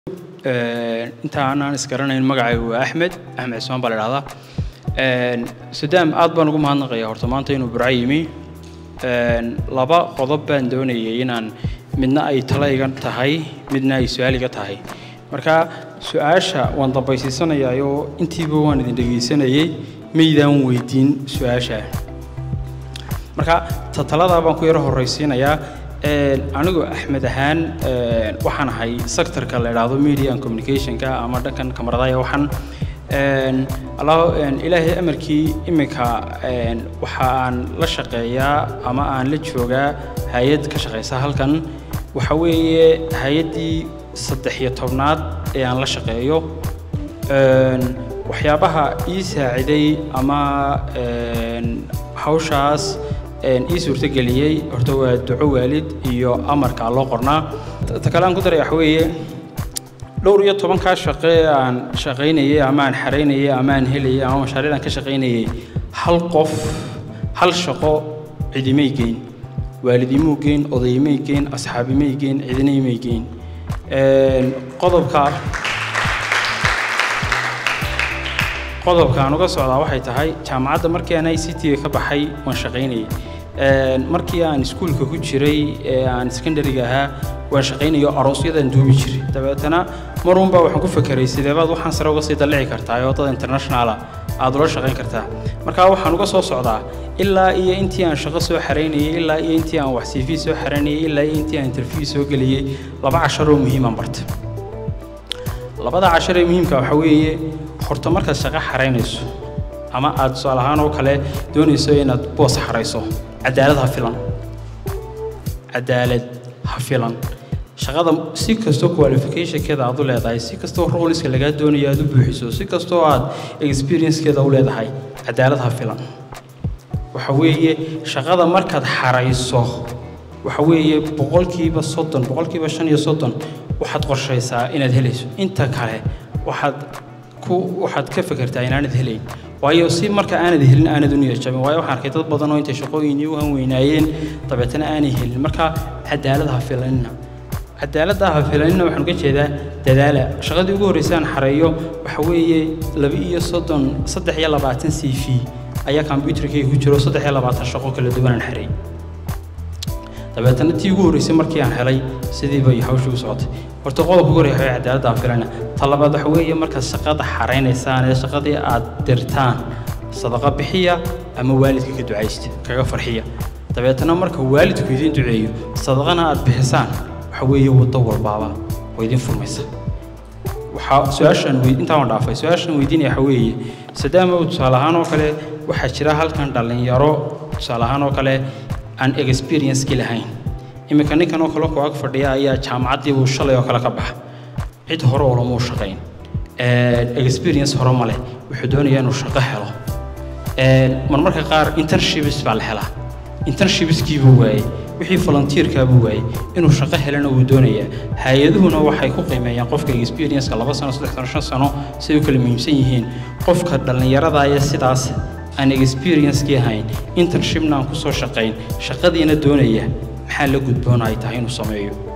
inta aan iskaranayn magacaygu waa Axmed Ismaan baa la yiraahdaa Suudaan aad baan ugu mahadnaqayaa horta maanta inuu Burco yimi laba qodob baan doonayay inaan midna ay talaygan tahay midna ay su'aaliga tahay marka su'aasha waan dambaysiisanayaa intiiba waan idin dhageysanayay meydaan weydiin su'aasha marka talada baan ku yara horeysiinayaa anigu Axmed ahaan waxaan ahay sectorka la yiraahdo media and communication ka ama dhankan kamaradaha waxaan ilaahay amarkii imika waxa aan la shaqeeyaa ama aan la joogaa hay'ad ka shaqeysa halkan waxa weeye hay'adii 13aad ee aan la shaqeeyo waxyaabaha ii saaciday ama hawshaas suurta galiyay horta waa duco waalid iyo amarka loo qornaa takalaan ku daray wax weeye dhowr iyo 10 ka shaqee aan shaqeynayay ama aan xareynayay ama aan helayay ama mashaariicdan ka shaqeynayay hal qof hal shaqo cidimay geyn waalidimuu geyn odaymay geyn asxaabimay geyn cidinay geyn qodobka aan uga socdaa waxay tahay jaamacadda markii aan ICT ka baxay waan shaqeynayay markii aan iskuulka ku jiray aan secondary-ga ahaa waan shaqeynayo aroosyadaan duubi jiray dabeetana marunba waxaan ku fakiray sideebaad waxaan sare uga sii dalici kartaa oo dad international aad ula shaqeyn kartaa marka waxaan uga soo socdaa ilaa iyo intii aan shaqo soo xareynayay ilaa iyo intii aan wax CV soo xareynayay ilaa iyo intii aan interview soo galiyay 2 cashar oo muhiim ah bartay 2 cashar ee muhiimka waxa weeye horta marka shaqo xareynayso ama aad soo lahaan oo kale doonayso inaad boos xareyso cadaalad ha filan shaqada si kasto qualification-keeda aad u leedahay si kasto role-iska laga doonayo aad u buuxiso si kasto aad experience-keeda u leedahay cadaalad ha filan waxa weeye shaqada markaad xareyso waxa weeye 30% 35% waxaad qorsheysaa inaad helayso inta kale waxaad ka fikirtaa inaanad helayn waayo si marka aanad helin aanad u niyadjabin waayo waxaan arkay dad badan oo inta shaqooyin u hanweynaayeen dabeetana aanay helin marka cadaalad ha filanina waxaan ka jeedaa dadaala shaqadii ugu horeysay aan xareeyo waxa weeye 23 CV ayaa computerkayga ku jiro 23 shaqo kala duwan aan xareeyay dabeetana tii ugu horeysay markii aan helay sidii bay hawshu u socotay horta qodobka ugu horeeya cadaalad aan filana talabaad waxa weeye marka shaqada xareynaysaan ee shaqadii aad dirtaan sadaqa bixiya ama waalidka ka ducaysta kaga farxiya dabeetana marka waalidku idin duceeyo sadaqana aad bixisaan waxa weeye wado walbaaba oo idin furmaysa waxa su'aashan intaan dhaafay su'aashan weydiinaya waxa weeye sadaama uu tusaalahaan oo kale waxa jira halkan dhalinyaro tusaalahaan oo kale aan experience ki lahayn imika ninkan oo kale ku ag fadhiya ayaa jaamacaddii uu shalay oo kale ka baxay cid hore oo lama shaqeyn experience hore ma leh wuxuu doonayaa inuu shaqo helo marmarka qaar internships baa la helaa internships-kii buu waayay wixii volunteer-ka buu waayay inuu shaqo helana uu doonayaa hay'aduhuna waxay ku qiimeeyaan qofka experience-ka 2 sano 3 sano 5 sano si uu kala muhiimsan yihiin qofka dhalinyarada ayaa sidaas aan experience-kii ahayn internship-na aan ku soo shaqeyn shaqadiina doonaya maxaa la gudboon ay tahay inuu sameeyo